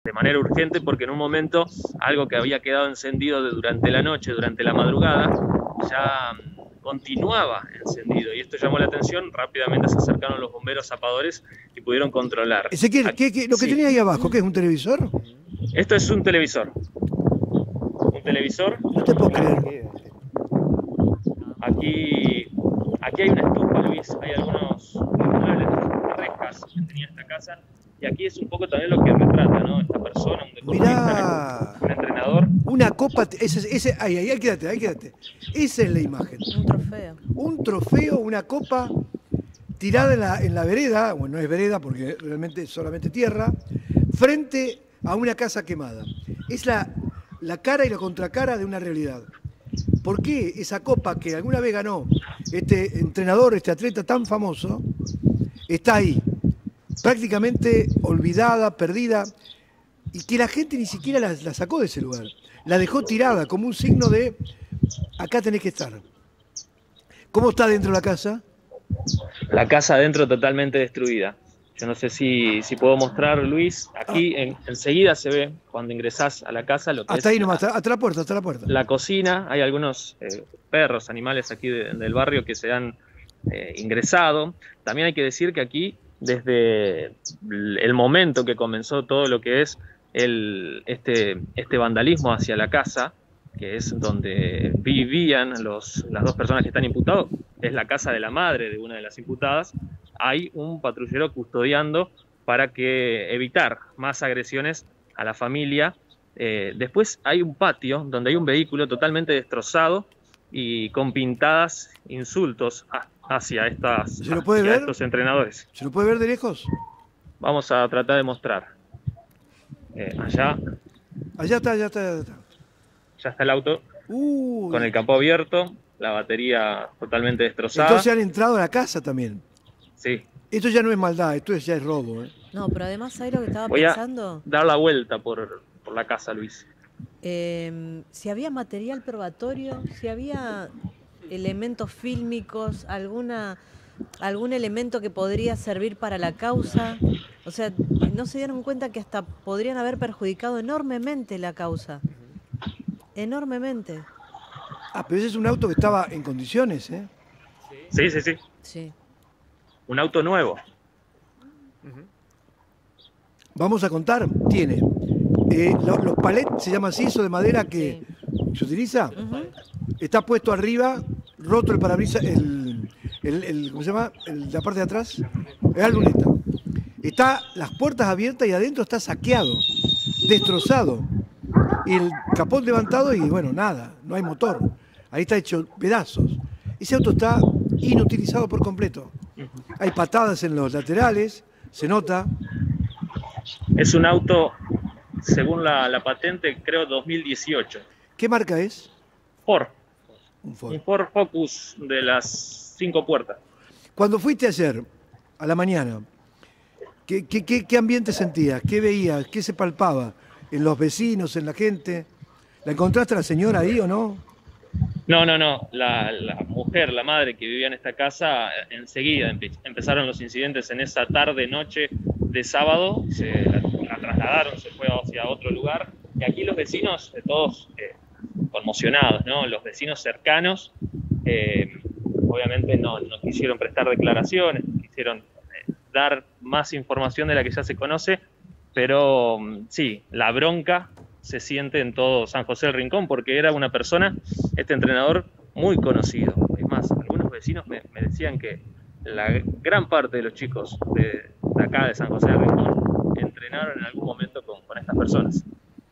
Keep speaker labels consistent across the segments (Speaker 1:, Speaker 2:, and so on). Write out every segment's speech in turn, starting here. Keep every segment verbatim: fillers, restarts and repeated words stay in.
Speaker 1: de manera urgente porque en un momento algo que había quedado encendido durante la noche, durante la madrugada, ya continuaba encendido y esto llamó la atención. Rápidamente se acercaron los bomberos zapadores y pudieron controlar.
Speaker 2: Ezequiel, ¿qué, qué, lo que sí. tenía ahí abajo, ¿qué es un televisor?
Speaker 1: Esto es un televisor. Un televisor.
Speaker 2: No te puedo creer.
Speaker 1: Aquí, aquí hay una estufa, Luis, hay algunos muebles, rejas que tenía esta casa. Y aquí es un poco también lo que retrata, ¿no? Esta persona, un deportista, un entrenador.
Speaker 2: Una copa, ese, ese, ahí, ahí, ahí, quédate, ahí, quédate. Esa es la imagen.
Speaker 3: Un trofeo.
Speaker 2: Un trofeo, una copa tirada en la, en la vereda, bueno, no es vereda porque realmente es solamente tierra, frente a una casa quemada. Es la, la cara y la contracara de una realidad. ¿Por qué esa copa que alguna vez ganó este entrenador, este atleta tan famoso, está ahí? Prácticamente olvidada, perdida, y que la gente ni siquiera la, la sacó de ese lugar. La dejó tirada como un signo de acá tenés que estar. ¿Cómo está dentro de la casa?
Speaker 1: La casa adentro totalmente destruida. Yo no sé si, si puedo mostrar, Luis. Aquí ah. en, enseguida se ve, cuando ingresás a la casa, lo que
Speaker 2: hasta
Speaker 1: es
Speaker 2: ahí nomás, hasta, hasta la puerta, hasta la puerta.
Speaker 1: La cocina. Hay algunos eh, perros, animales aquí de, del barrio que se han eh, ingresado. También hay que decir que aquí, desde el momento que comenzó todo lo que es el, este, este vandalismo hacia la casa, que es donde vivían los, las dos personas que están imputados, es la casa de la madre de una de las imputadas, hay un patrullero custodiando para que evitar más agresiones a la familia. Eh, después hay un patio donde hay un vehículo totalmente destrozado y con pintadas insultos hacia, estas,
Speaker 2: ¿Se lo puede
Speaker 1: hacia
Speaker 2: ver?
Speaker 1: estos entrenadores.
Speaker 2: ¿Se lo puede ver de lejos?
Speaker 1: Vamos a tratar de mostrar. Eh, allá.
Speaker 2: Allá está, allá está, allá está.
Speaker 1: Ya está el auto
Speaker 2: uh,
Speaker 1: con el capó abierto, la batería totalmente destrozada.
Speaker 2: Entonces han entrado a la casa también.
Speaker 1: Sí.
Speaker 2: Esto ya no es maldad, esto ya es robo. ¿eh?
Speaker 3: No, pero además, ¿sabes lo que estaba
Speaker 1: Voy
Speaker 3: pensando?
Speaker 1: A dar la vuelta por, por la casa, Luis.
Speaker 3: Eh, si había material probatorio, si había elementos fílmicos, alguna algún elemento que podría servir para la causa. O sea, no se dieron cuenta que hasta podrían haber perjudicado enormemente la causa. Enormemente.
Speaker 2: Ah, pero ese es un auto que estaba en condiciones, ¿eh?
Speaker 1: Sí, sí, sí.
Speaker 3: Sí.
Speaker 1: Un auto nuevo.
Speaker 2: Vamos a contar, tiene eh, los, los palets, se llama así, eso de madera que sí. se utiliza. Uh-huh. Está puesto arriba, roto el parabrisas, el, el, el, ¿cómo se llama? El, la parte de atrás, es la luneta. Está las puertas abiertas y adentro está saqueado, destrozado. Y el capón levantado y bueno, nada, no hay motor. Ahí está hecho pedazos. Ese auto está inutilizado por completo. Hay patadas en los laterales, se nota.
Speaker 1: Es un auto, según la, la patente, creo dos mil dieciocho.
Speaker 2: ¿Qué marca es?
Speaker 1: Ford.
Speaker 2: Un Ford.
Speaker 1: Un Ford Focus de las cinco puertas.
Speaker 2: Cuando fuiste ayer, a la mañana, ¿qué, qué, qué, qué ambiente sentías? ¿Qué veías? ¿Qué se palpaba? ¿En los vecinos, en la gente? ¿La encontraste a la señora ahí o no?
Speaker 1: No, no, no. La, la mujer, la madre que vivía en esta casa, enseguida empe empezaron los incidentes en esa tarde, noche de sábado. Se la, la trasladaron, se fue hacia otro lugar. Y aquí los vecinos, eh, todos eh, conmocionados, ¿no? Los vecinos cercanos, eh, obviamente no, no quisieron prestar declaraciones, quisieron eh, dar más información de la que ya se conoce. Pero sí, la bronca se siente en todo San José del Rincón porque era una persona, este entrenador, muy conocido. Es más, algunos vecinos me, me decían que la gran parte de los chicos de, de acá de San José del Rincón entrenaron en algún momento con, con estas personas.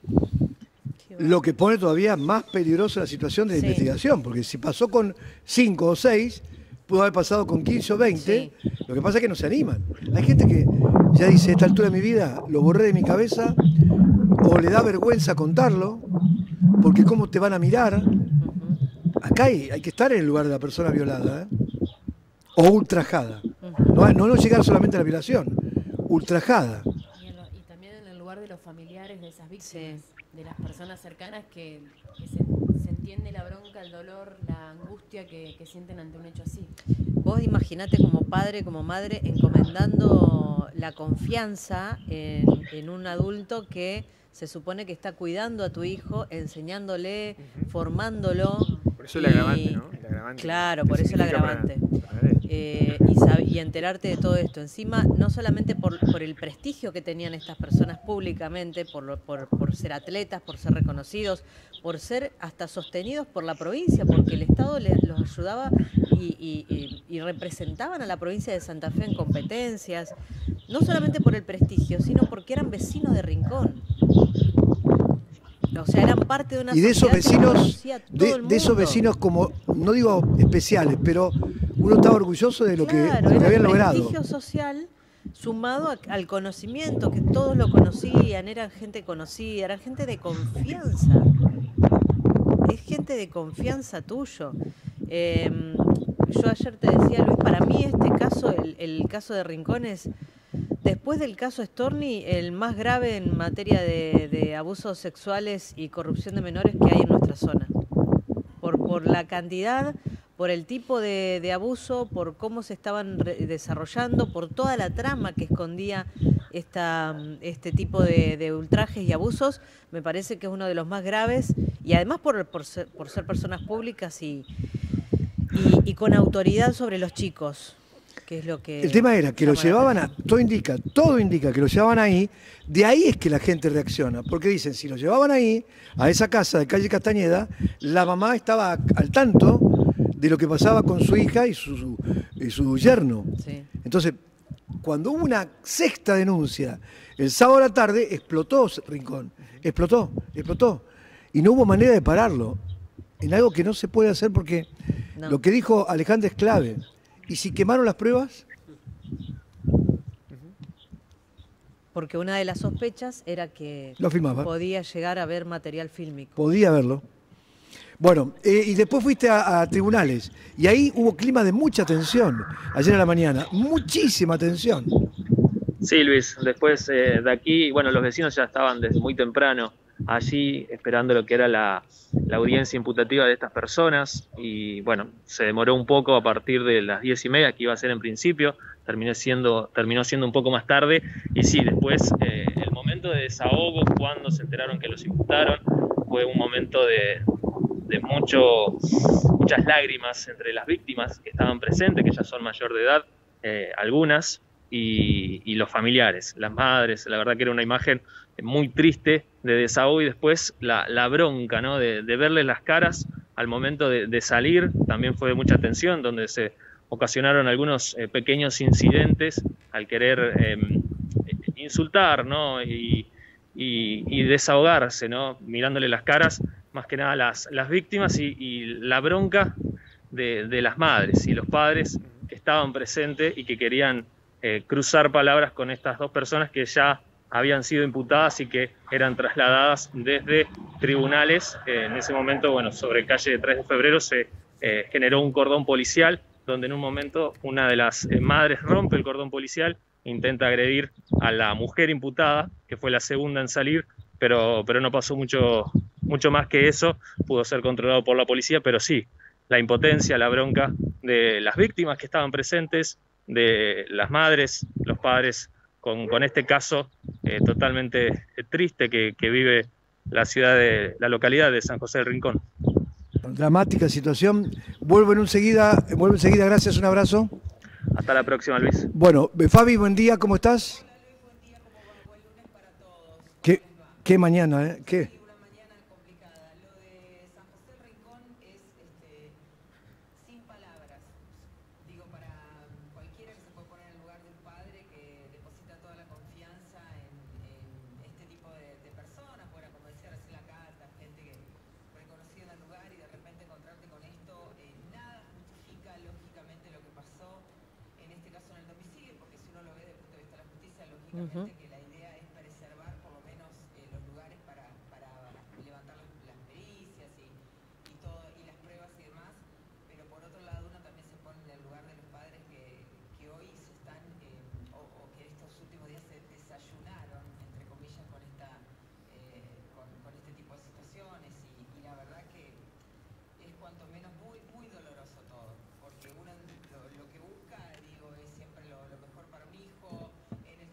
Speaker 2: Lo que pone todavía más peligrosa la situación de la sí. investigación, porque si pasó con cinco o seis, pudo haber pasado con quince o veinte, sí. Lo que pasa es que no se animan. Hay gente que ya dice, a esta altura de mi vida lo borré de mi cabeza, o le da vergüenza contarlo, porque cómo te van a mirar. Acá hay, hay que estar en el lugar de la persona violada, ¿eh? O ultrajada. No, no, no llegar solamente a la violación, ultrajada.
Speaker 4: Y, en lo, y también en el lugar de los familiares de esas víctimas, sí. de las personas cercanas que, que se, se entiende la bronca, el dolor, la angustia que, que sienten ante un hecho así.
Speaker 3: Vos imaginate como padre, como madre, encomendando la confianza en, en un adulto que se supone que está cuidando a tu hijo, enseñándole, uh-huh. formándolo.
Speaker 5: Por eso el agravante, ¿no? El agravante.
Speaker 3: Claro, por eso el agravante.
Speaker 5: Para, para
Speaker 3: eh, y, sab- y enterarte de todo esto. Encima, no solamente por, por el prestigio que tenían estas personas públicamente, por, lo, por, por ser atletas, por ser reconocidos, por ser hasta sostenidos por la provincia, porque el Estado les, los ayudaba y, y, y, y representaban a la provincia de Santa Fe en competencias, no solamente por el prestigio, sino porque eran vecinos de Rincón. O sea, eran parte de una
Speaker 2: y de esos vecinos,
Speaker 3: de,
Speaker 2: de esos vecinos como, no digo especiales, pero uno estaba orgulloso de lo
Speaker 3: claro,
Speaker 2: que, lo que habían
Speaker 3: el
Speaker 2: logrado.
Speaker 3: Prestigio social sumado a, al conocimiento, que todos lo conocían, eran gente conocida, eran gente de confianza. Es gente de confianza tuyo. Eh, yo ayer te decía, Luis, para mí este caso, el, el caso de Rincón es, después del caso Storni, el más grave en materia de, de abusos sexuales y corrupción de menores que hay en nuestra zona. Por, por la cantidad, por el tipo de, de abuso, por cómo se estaban re- desarrollando, por toda la trama que escondía esta, este tipo de, de ultrajes y abusos, me parece que es uno de los más graves, y además por, por, ser, por ser personas públicas y, y, y con autoridad sobre los chicos. Que es lo que
Speaker 2: el tema era que lo llevaban a, todo indica, todo indica que lo llevaban ahí, de ahí es que la gente reacciona, porque dicen, si lo llevaban ahí, a esa casa de calle Castañeda, la mamá estaba al tanto de lo que pasaba con su hija y su, su, y su yerno.
Speaker 3: Sí.
Speaker 2: Entonces, cuando hubo una sexta denuncia, el sábado a la tarde, explotó Rincón, explotó, explotó, y no hubo manera de pararlo, en algo que no se puede hacer porque no. Lo que dijo Alejandra es clave. ¿Y si quemaron las pruebas?
Speaker 3: Porque una de las sospechas era que
Speaker 2: lo filmaba.
Speaker 3: Podía llegar a ver material fílmico.
Speaker 2: Podía verlo. Bueno, eh, y después fuiste a, a tribunales. Y ahí hubo clima de mucha tensión. Ayer a la mañana. Muchísima tensión.
Speaker 1: Sí, Luis. Después eh, de aquí, bueno, los vecinos ya estaban desde muy temprano allí esperando lo que era la, la audiencia imputativa de estas personas y bueno, se demoró un poco a partir de las diez y media que iba a ser en principio, terminó siendo, terminó siendo un poco más tarde y sí, después eh, el momento de desahogo cuando se enteraron que los imputaron fue un momento de, de mucho, muchas lágrimas entre las víctimas que estaban presentes, que ya son mayor de edad, eh, algunas, y, y los familiares, las madres. La verdad que era una imagen muy triste de desahogo y después la, la bronca, ¿no? de, de verles las caras al momento de, de salir, también fue de mucha tensión, donde se ocasionaron algunos eh, pequeños incidentes al querer eh, insultar, ¿no? y, y, y desahogarse, ¿no? Mirándole las caras, más que nada las, las víctimas y, y la bronca de, de las madres y los padres que estaban presentes y que querían eh, cruzar palabras con estas dos personas que ya habían sido imputadas y que eran trasladadas desde tribunales. Eh, en ese momento, bueno, sobre calle tres de febrero se eh, generó un cordón policial, donde en un momento una de las eh, madres rompe el cordón policial, intenta agredir a la mujer imputada, que fue la segunda en salir, pero, pero no pasó mucho, mucho más que eso, pudo ser controlado por la policía, pero sí, la impotencia, la bronca de las víctimas que estaban presentes, de las madres, los padres, Con, con este caso eh, totalmente eh, triste que, que vive la ciudad de la localidad de San José del Rincón.
Speaker 2: Dramática situación. Vuelvo en un seguida, vuelvo enseguida, gracias, un abrazo.
Speaker 1: Hasta la próxima, Luis.
Speaker 2: Bueno, Fabi, buen día, ¿cómo estás?
Speaker 6: Hola Luis, buen día, ¿cómo va? Buen lunes para todos.
Speaker 2: ¿Qué, qué mañana, eh? ¿Qué?
Speaker 6: Sí, una mañana complicada. Lo de San José del Rincón es este, sin palabras. Digo, para cualquiera que se puede poner en el lugar de un padre que deposita toda la confianza en, en este tipo de, de personas, bueno, como decía recién la Cata, gente que reconocida en el lugar y de repente encontrarte con esto, eh, nada justifica lógicamente lo que pasó, en este caso en el domicilio, porque si uno lo ve desde el punto de vista de la justicia, lógicamente
Speaker 3: Uh-huh.
Speaker 6: que la idea es preservar por lo menos eh, los lugares para, para levantar las, las pericias y, y, todo, y las pruebas y demás, pero por otro lado uno también se pone en el lugar de los padres que, que hoy se están, eh, o, o que estos últimos días se desayunaron, entre comillas, con, esta, eh, con, con este tipo de situaciones y, y la verdad que es cuanto menos muy, muy doloroso todo, porque uno lo, lo que busca, digo, es siempre lo, lo mejor para un hijo, en el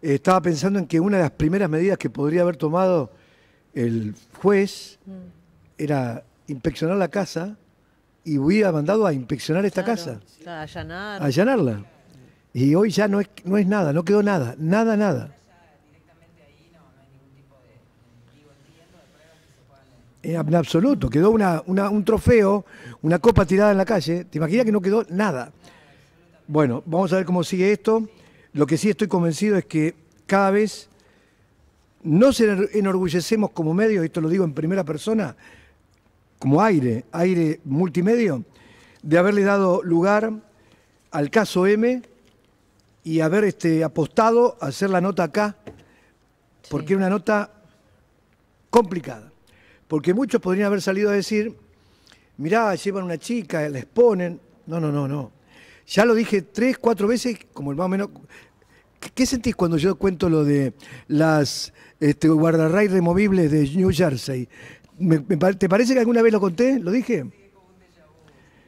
Speaker 2: eh, estaba pensando en que una de las primeras medidas que podría haber tomado el juez
Speaker 3: Mm.
Speaker 2: era inspeccionar la casa y hubiera mandado a inspeccionar esta
Speaker 3: Claro,
Speaker 2: casa,
Speaker 3: claro, allanar.
Speaker 2: allanarla. Y hoy ya no es, no es nada, no quedó nada, nada, nada. En absoluto, quedó una, una- un trofeo, una copa tirada en la calle. ¿Te imaginas que no quedó nada? Bueno, vamos a ver cómo sigue esto. Lo que sí estoy convencido es que cada vez nos ener- enorgullecemos como medio, esto lo digo en primera persona, como aire, aire multimedio, de haberle dado lugar al caso M y haber este, apostado a hacer la nota acá, porque
Speaker 3: Sí.
Speaker 2: era una nota complicada. Porque muchos podrían haber salido a decir, mirá, llevan una chica, la exponen. No, no, no, no. Ya lo dije tres, cuatro veces, como el más o menos. ¿Qué, qué sentís cuando yo cuento lo de las este, guardarray removibles de New Jersey? Me- me pare- ¿Te parece que alguna vez lo conté? ¿Lo dije?